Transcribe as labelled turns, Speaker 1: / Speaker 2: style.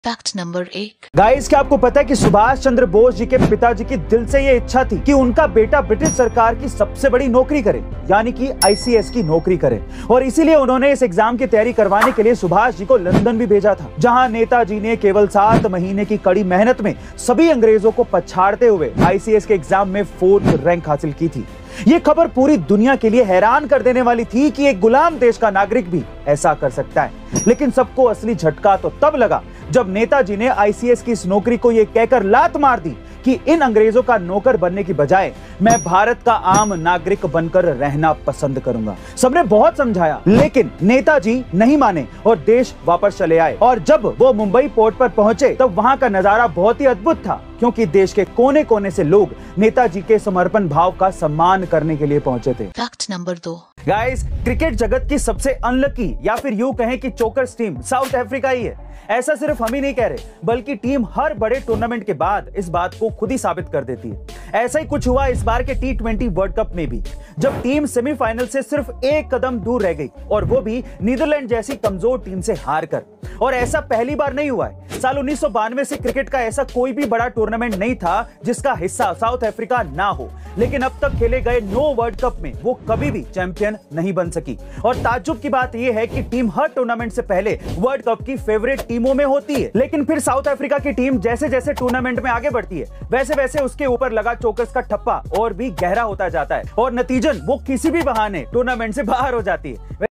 Speaker 1: Fact number 1।
Speaker 2: Guys, क्या आपको पता है कि सुभाष चंद्र बोस जी के पिताजी की दिल से ये इच्छा थी कि उनका बेटा ब्रिटिश सरकार की सबसे बड़ी नौकरी करे, यानी कि आईसीएस की नौकरी करे। और इसीलिए उन्होंने इस एग्जाम की तैयारी करवाने के लिए सुभाष जी को लंदन भी भेजा था, जहां नेताजी ने केवल 7 महीने की कड़ी मेहनत में सभी अंग्रेजों को पछाड़ते हुए आईसीएस के एग्जाम में 4th रैंक हासिल की थी। ये खबर पूरी दुनिया के लिए हैरान कर देने वाली थी कि एक गुलाम देश का नागरिक भी ऐसा कर सकता है। लेकिन सबको असली झटका तो तब लगा जब नेताजी ने आईसीएस की इस नौकरी को ये कहकर लात मार दी कि इन अंग्रेजों का नौकर बनने की बजाय मैं भारत का आम नागरिक बनकर रहना पसंद करूंगा। सबने बहुत समझाया, लेकिन नेताजी नहीं माने और देश वापस चले आए। और जब वो मुंबई पोर्ट पर पहुंचे तब वहां का नजारा बहुत ही अद्भुत था, क्योंकि देश के कोने कोने से लोग नेताजी के समर्पण भाव का सम्मान करने के लिए पहुंचे थे।
Speaker 1: Fact number 2।
Speaker 2: गाइस, क्रिकेट जगत की सबसे अनलकी या फिर यूं कहें कि चोकर्स टीम साउथ अफ्रीका ही है। ऐसा सिर्फ हम ही नहीं कह रहे, बल्कि टीम हर बड़े टूर्नामेंट के बाद इस बात को खुद ही साबित कर देती है। ऐसा ही कुछ हुआ इस बार के T20 वर्ल्ड कप में भी, जब टीम सेमीफाइनल से सिर्फ एक कदम दूर रह गई, और वो भी नीदरलैंड जैसी कमजोर टीम से हार कर। और ऐसा पहली बार नहीं हुआ है। साल 1992 से क्रिकेट का ऐसा कोई भी बड़ा टूर्नामेंट नहीं था जिसका हिस्सा साउथ अफ्रीका ना हो, लेकिन अब तक खेले गए 9 वर्ल्ड कप में वो कभी भी चैंपियन नहीं बन सकी। और ताज्जुब की बात यह है कि टीम हर टूर्नामेंट से पहले वर्ल्ड कप की फेवरेट टीमों में होती है, लेकिन फिर साउथ अफ्रीका की टीम जैसे जैसे टूर्नामेंट में आगे बढ़ती है, वैसे वैसे उसके ऊपर लगा चोकर्स का ठप्पा और भी गहरा होता जाता है, और नतीजन वो किसी भी बहाने टूर्नामेंट से बाहर हो जाती है।